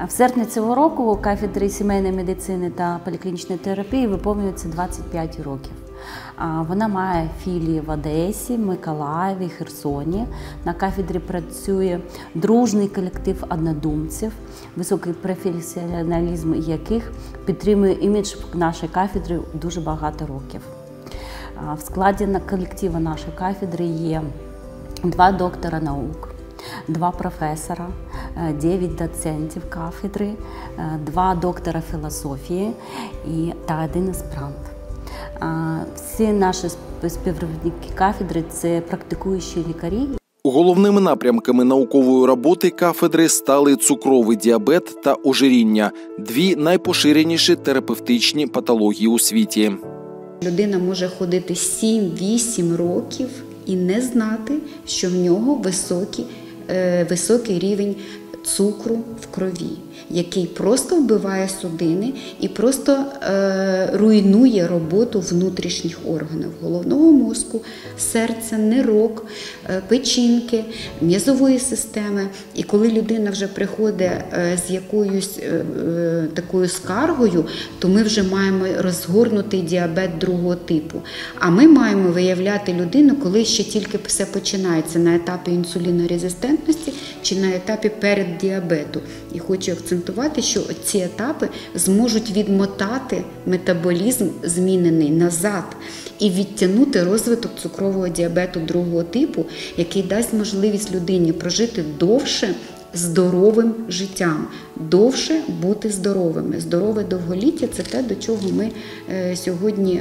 В серпні цього року кафедрі сімейної медицини та поліклінічної терапії виповнюється 25 років. Вона має філії в Одесі, Миколаєві, Херсоні. На кафедрі працює дружний колектив однодумців, високий професіоналізм яких підтримує імідж нашої кафедри дуже багато років. В складі колективу нашої кафедри є 2 доктора наук, 2 професора, 9 доцентів кафедри, 2 доктора філософії та 1 аспірант. Всі наші співробітники кафедри – це практикуючі лікарі. Головними напрямками наукової роботи кафедри стали цукровий діабет та ожиріння – 2 найпоширеніші терапевтичні патології у світі. Людина може ходити 7-8 років і не знати, що в нього високий рівень цукру в крові, який просто вбиває судини і просто руйнує роботу внутрішніх органів – головного мозку, серця, нирок, печінки, м'язової системи. І коли людина вже приходить з якоюсь такою скаргою, то ми вже маємо розгорнутий діабет 2-го типу. А ми маємо виявляти людину, коли ще тільки все починається на етапі інсулінорезистентності чи на етапі переддіабету. І хочу акцентувати, що ці етапи зможуть відмотати метаболізм змінений назад і відтягнути розвиток цукрового діабету 2-го типу, який дасть можливість людині прожити довше здоровим життям, довше бути здоровими. Здорове довголіття – це те, до чого ми сьогодні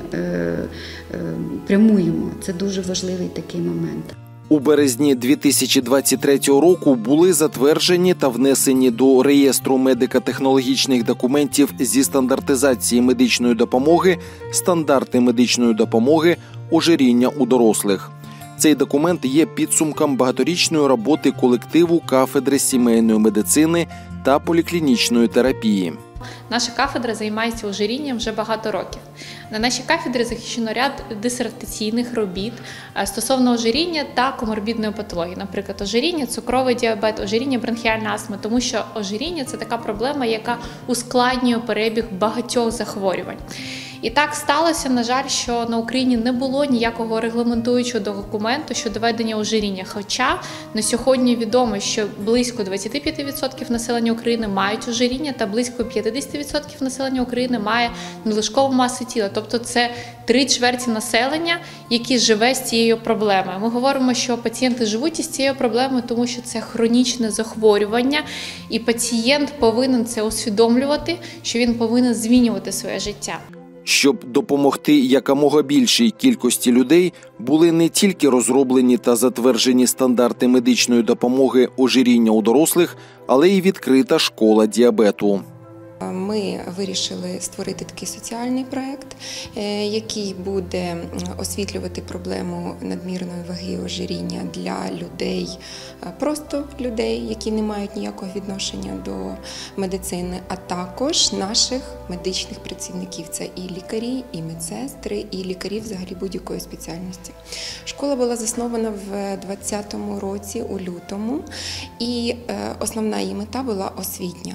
прямуємо. Це дуже важливий такий момент. У березні 2023 року були затверджені та внесені до реєстру медико-технологічних документів зі стандартизації медичної допомоги стандарти медичної допомоги ожиріння у дорослих. Цей документ є підсумком багаторічної роботи колективу кафедри сімейної медицини та поліклінічної терапії. Наша кафедра займається ожирінням вже багато років. На нашій кафедрі захищено ряд дисертаційних робіт стосовно ожиріння та коморбідної патології. Наприклад, ожиріння, цукровий діабет, ожиріння, бронхіальна астма, тому що ожиріння – це така проблема, яка ускладнює перебіг багатьох захворювань. І так сталося, на жаль, що на Україні не було ніякого регламентуючого документу щодо ведення ожиріння. Хоча на сьогодні відомо, що близько 25% населення України мають ожиріння та близько 50% населення України має надлишкову масу тіла. Тобто це 3/4 населення, які живе з цією проблемою. Ми говоримо, що пацієнти живуть із цією проблемою, тому що це хронічне захворювання, і пацієнт повинен це усвідомлювати, що він повинен змінювати своє життя. Щоб допомогти якомога більшій кількості людей, були не тільки розроблені та затверджені стандарти медичної допомоги ожиріння у дорослих, але й відкрита школа діабету. Ми вирішили створити такий соціальний проєкт, який буде освітлювати проблему надмірної ваги і ожиріння для людей, просто людей, які не мають ніякого відношення до медицини, а також наших медичних працівників. Це і лікарі, і медсестри, і лікарі взагалі будь-якої спеціальності. Школа була заснована в 2020 році, у лютому, і основна її мета була освітня.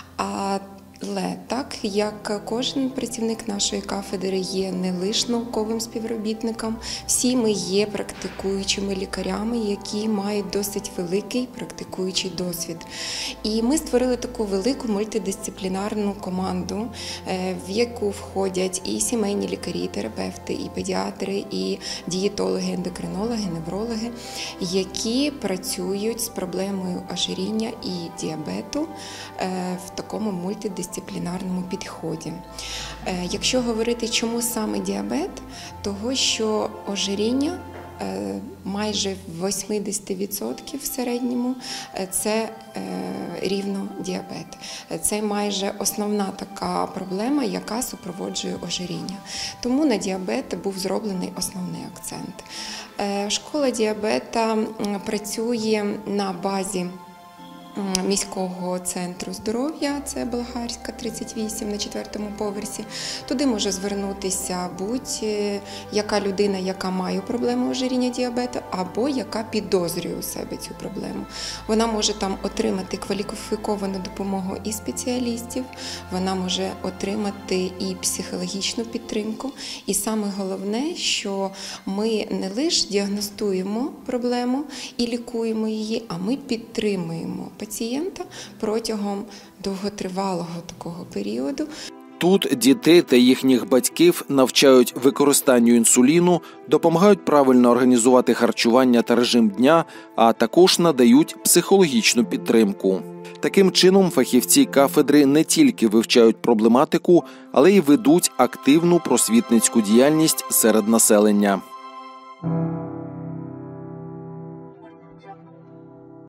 Але так, як кожен працівник нашої кафедри є не лише науковим співробітником, всі ми є практикуючими лікарями, які мають досить великий практикуючий досвід. І ми створили таку велику мультидисциплінарну команду, в яку входять і сімейні лікарі, і терапевти, і педіатри, і дієтологи, ендокринологи, неврологи, які працюють з проблемою ожиріння і діабету в такому мультидисциплінарному підході. Якщо говорити, чому саме діабет, того, що ожиріння майже в 80% в середньому це рівно діабет. Це майже основна така проблема, яка супроводжує ожиріння. Тому на діабет був зроблений основний акцент. Школа діабета працює на базі міського центру здоров'я, це Болгарська, 38, на 4-му поверсі. Туди може звернутися будь-яка людина, яка має проблему ожиріння, діабету, або яка підозрює у себе цю проблему. Вона може там отримати кваліфіковану допомогу і спеціалістів, вона може отримати і психологічну підтримку. І саме головне, що ми не лише діагностуємо проблему і лікуємо її, а ми підтримуємо пацієнта протягом довготривалого такого періоду. Тут дітей та їхніх батьків навчають використанню інсуліну, допомагають правильно організувати харчування та режим дня, а також надають психологічну підтримку. Таким чином, фахівці кафедри не тільки вивчають проблематику, але й ведуть активну просвітницьку діяльність серед населення.